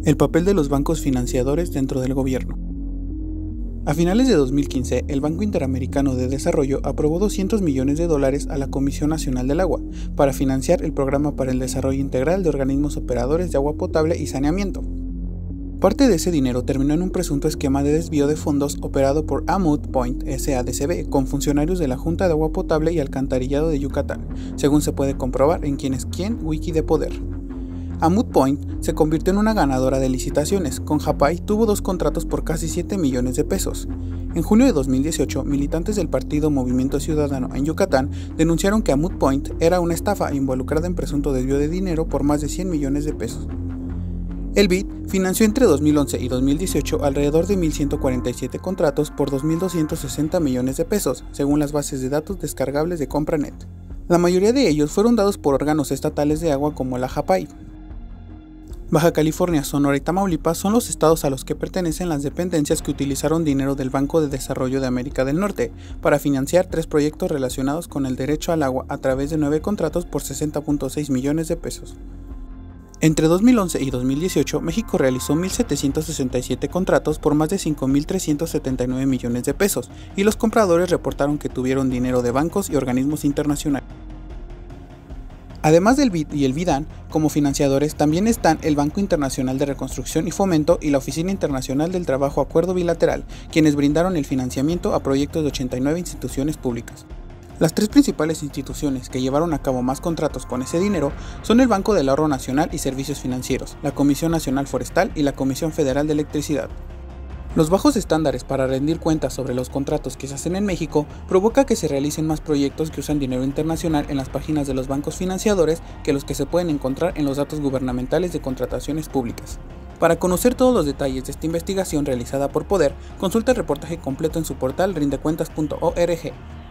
El papel de los bancos financiadores dentro del gobierno. A finales de 2015, el Banco Interamericano de Desarrollo aprobó $200 millones a la Comisión Nacional del Agua para financiar el Programa para el Desarrollo Integral de Organismos Operadores de Agua Potable y Saneamiento. Parte de ese dinero terminó en un presunto esquema de desvío de fondos operado por Amut Point SADCB con funcionarios de la Junta de Agua Potable y Alcantarillado de Yucatán, según se puede comprobar en Quién es Quién Wiki de Poder. Amut Point se convirtió en una ganadora de licitaciones. Con Japay tuvo 2 contratos por casi $7 millones. En junio de 2018, militantes del partido Movimiento Ciudadano en Yucatán denunciaron que Amut Point era una estafa involucrada en presunto desvío de dinero por más de $100 millones. El BID financió entre 2011 y 2018 alrededor de 1.147 contratos por $2.260 millones, según las bases de datos descargables de CompraNet. La mayoría de ellos fueron dados por órganos estatales de agua como la Japay. Baja California, Sonora y Tamaulipas son los estados a los que pertenecen las dependencias que utilizaron dinero del Banco de Desarrollo de América del Norte para financiar 3 proyectos relacionados con el derecho al agua a través de 9 contratos por $60.6 millones. Entre 2011 y 2018, México realizó 1.767 contratos por más de $5.379 millones y los compradores reportaron que tuvieron dinero de bancos y organismos internacionales. Además del BID y el BIDAN, como financiadores también están el Banco Internacional de Reconstrucción y Fomento y la Oficina Internacional del Trabajo Acuerdo Bilateral, quienes brindaron el financiamiento a proyectos de 89 instituciones públicas. Las 3 principales instituciones que llevaron a cabo más contratos con ese dinero son el Banco del Ahorro Nacional y Servicios Financieros, la Comisión Nacional Forestal y la Comisión Federal de Electricidad. Los bajos estándares para rendir cuentas sobre los contratos que se hacen en México provoca que se realicen más proyectos que usan dinero internacional en las páginas de los bancos financiadores que los que se pueden encontrar en los datos gubernamentales de contrataciones públicas. Para conocer todos los detalles de esta investigación realizada por Poder, consulta el reportaje completo en su portal rindecuentas.org.